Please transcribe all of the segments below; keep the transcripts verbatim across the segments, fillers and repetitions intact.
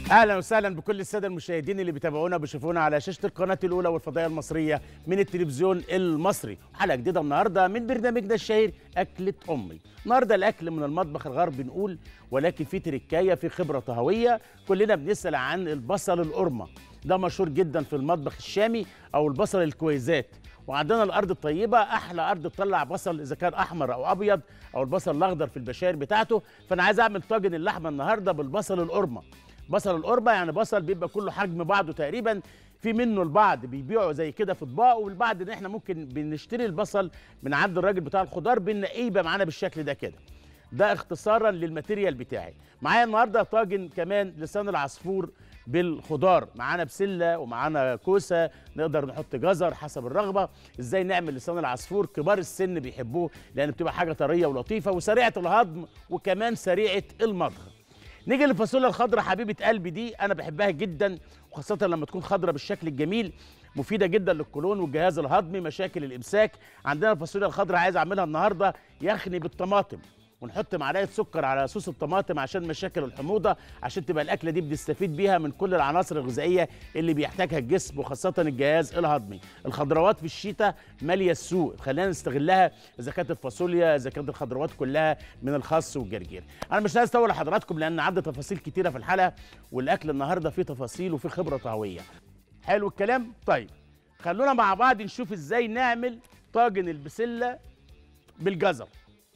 اهلا وسهلا بكل الساده المشاهدين اللي بيتابعونا وبيشوفونا على شاشه القناه الاولى والفضائيه المصريه من التلفزيون المصري. حلقه جديده النهارده من برنامجنا الشهير اكله امي. النهارده الاكل من المطبخ الغربي نقول، ولكن في تركايه، في خبره طهويه. كلنا بنسال عن البصل القرمه، ده مشهور جدا في المطبخ الشامي، او البصل الكويزات. وعندنا الارض الطيبه، احلى ارض تطلع بصل اذا كان احمر او ابيض، او البصل الاخضر في البشاير بتاعته. فانا عايز اعمل طاجن اللحمه النهارده بالبصل القرمه. بصل القربة يعني بصل بيبقى كله حجم بعضه تقريبا، في منه البعض بيبيعوا زي كده في اطباق، والبعض ان احنا ممكن بنشتري البصل من عند الراجل بتاع الخضار بنلاقيه يبقى معانا بالشكل ده كده. ده اختصارا للماتيريال بتاعي. معايا النهارده طاجن كمان لسان العصفور بالخضار، معانا بسله ومعانا كوسه، نقدر نحط جزر حسب الرغبه. ازاي نعمل لسان العصفور؟ كبار السن بيحبوه لان بتبقى حاجه طريه ولطيفه وسريعه الهضم وكمان سريعه المضغ. نيجي للفاصوليا الخضراء حبيبه قلبي، دي انا بحبها جدا، وخاصه لما تكون خضراء بالشكل الجميل، مفيده جدا للقولون والجهاز الهضمي، مشاكل الامساك. عندنا الفاصوليا الخضراء عايز اعملها النهارده يخني بالطماطم، ونحط معلقه سكر على صوص الطماطم عشان مشاكل الحموضه، عشان تبقى الاكله دي بنستفيد بيها من كل العناصر الغذائيه اللي بيحتاجها الجسم وخاصه الجهاز الهضمي. الخضروات في الشتاء ماليه السوق، خلينا نستغلها، اذا كانت الفاصوليا، اذا كانت الخضروات كلها، من الخس والجرجير. انا مش عايز اطول لحضراتكم لان عندي تفاصيل كتيره في الحلقه، والاكل النهارده فيه تفاصيل وفيه خبره طهويه. حلو الكلام؟ طيب خلونا مع بعض نشوف ازاي نعمل طاجن البسله بالجزر.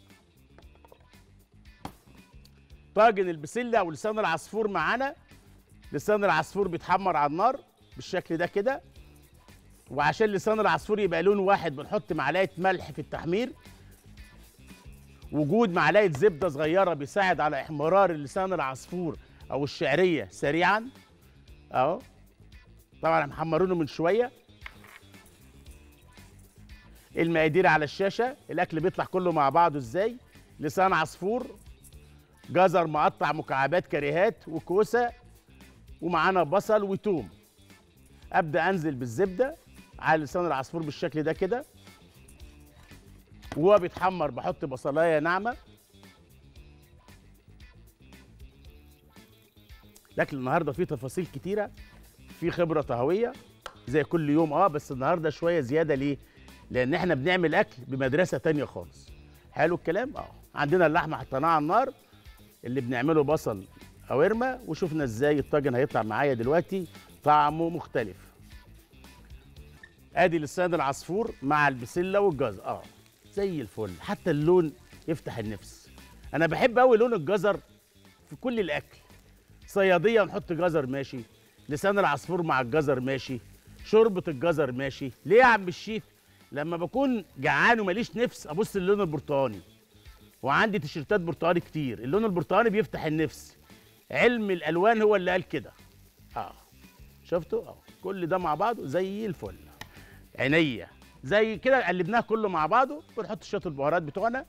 طاجن البسله ولسان العصفور معانا. لسان العصفور بيتحمر على النار بالشكل ده كده، وعشان لسان العصفور يبقى لون واحد بنحط معلقه ملح في التحمير. وجود معلقه زبده صغيره بيساعد على احمرار لسان العصفور او الشعريه سريعا اهو. طبعا محمرينه من شويه. المقادير على الشاشه، الاكل بيطلع كله مع بعضه ازاي. لسان عصفور، جزر مقطع مكعبات كريهات، وكوسه، ومعانا بصل وتوم. ابدا انزل بالزبده على لسان العصفور بالشكل ده كده، وهو بيتحمر بحط بصلايه ناعمه. الاكل النهارده فيه تفاصيل كتيره، فيه خبره طهويه زي كل يوم، اه بس النهارده شويه زياده. ليه؟ لان احنا بنعمل اكل بمدرسه تانية خالص. حلو الكلام؟ اه عندنا اللحمه حطيناها على النار اللي بنعمله بصل قوارمه، وشفنا ازاي الطاجن هيطلع معايا دلوقتي طعمه مختلف. ادي لسان العصفور مع البسله والجزر اه زي الفل، حتى اللون يفتح النفس. انا بحب قوي لون الجزر في كل الاكل. صياديه نحط جزر ماشي، لسان العصفور مع الجزر ماشي، شوربه الجزر ماشي. ليه يا عم الشيف؟ لما بكون جعان وماليش نفس ابص للون البرتقاني، وعندي تيشيرتات برتقاني كتير، اللون البرتقاني بيفتح النفس. علم الالوان هو اللي قال كده اه شفتوا اه كل ده مع بعضه زي الفل. عينيا زي كده قلبناه كله مع بعضه، ونحط شويه البهارات بتوعنا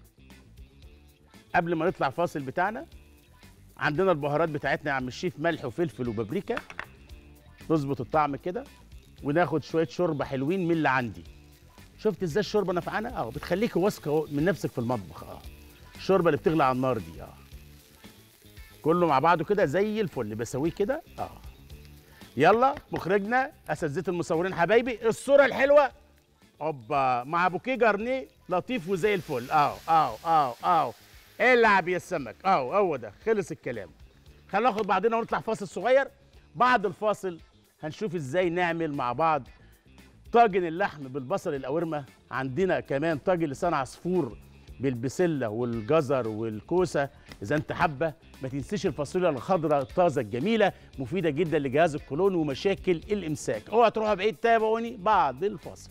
قبل ما نطلع فاصل بتاعنا. عندنا البهارات بتاعتنا يا عم الشيف، ملح وفلفل وبابريكا، نظبط الطعم كده، وناخد شويه شوربه حلوين من اللي عندي. شفت ازاي الشوربه نافعانه؟ اه بتخليك واثقه من نفسك في المطبخ. اه الشوربه اللي بتغلي على النار دي اه كله مع بعضه كده زي الفل، بسويه كده اه يلا مخرجنا، اساتذه المصورين حبايبي، الصوره الحلوه اوبا مع بوكيه جرنيه لطيف وزي الفل. اه اه اه اه العب يا السمك. اه هو ده، خلص الكلام. خلينا ناخد بعضنا ونطلع فاصل صغير. بعد الفاصل هنشوف ازاي نعمل مع بعض طاجن اللحم بالبصل القوارمه. عندنا كمان طاجن لسان عصفور بالبسله والجزر والكوسه. اذا انت حابه ما تنسيش الفاصوليا الخضراء الطازه الجميله، مفيده جدا لجهاز القولون ومشاكل الامساك. اوعى تروحوا بعيد، تابعوني بعد الفاصل.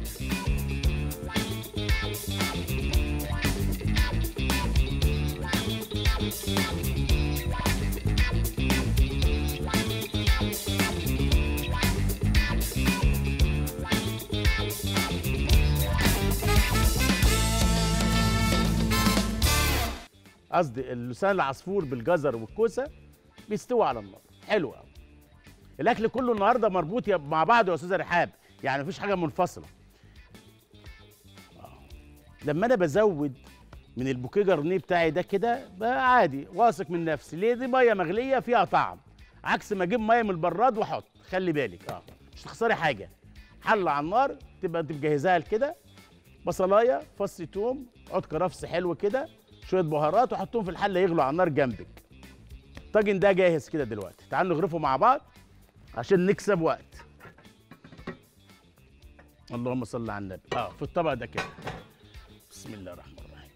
قصدي اللسان العصفور بالجزر والكوسه بيستوي على النار. حلو قوي. الاكل كله النهارده مربوط مع بعض يا استاذه رحاب، يعني مفيش حاجه منفصله. آه. لما انا بزود من البوكيه جرنيه بتاعي ده كده بقى عادي، واثق من نفسي. ليه؟ دي ميه مغليه فيها طعم. عكس ما اجيب ميه من البراد واحط. خلي بالك اه مش تخسري حاجه. حله على النار تبقى انت مجهزاها كده، بصلايه، فص توم، عود كرفس حلو كده، شويه بهارات، وحطهم في الحله يغلوا على النار جنبك. الطاجن ده جاهز كده دلوقتي. تعالوا نغرفه مع بعض عشان نكسب وقت. اللهم صل على النبي. اه في الطبق ده كده. بسم الله الرحمن الرحيم.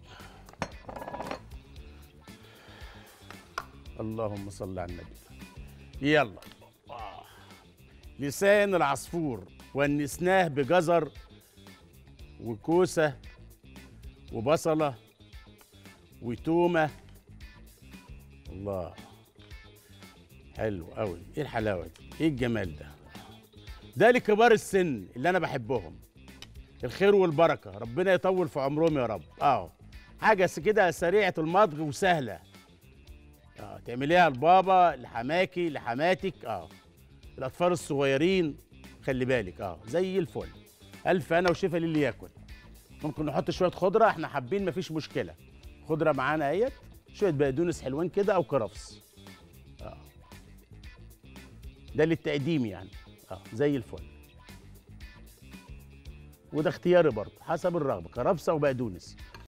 اللهم صل على النبي. يلا. آه. لسان العصفور ونسناه بجزر وكوسه وبصله وتومه. الله، حلو قوي. ايه الحلاوه دي؟ ايه الجمال ده؟ ده لكبار السن اللي انا بحبهم. الخير والبركه، ربنا يطول في عمرهم يا رب. اه حاجه كده سريعه المضغ وسهله. اه تعمليها لبابا، لحماكي، لحماتك، اه الاطفال الصغيرين. خلي بالك اه زي الفل. الف انا وشفا للي ياكل. ممكن نحط شويه خضره احنا حابين، مفيش مشكله. خضره معانا اهيت، شويه بقدونس حلوين كده او كرفس. اه ده للتقديم يعني. اه زي الفل. وده اختياري برضه حسب الرغبه، كرفسه وبقدونس.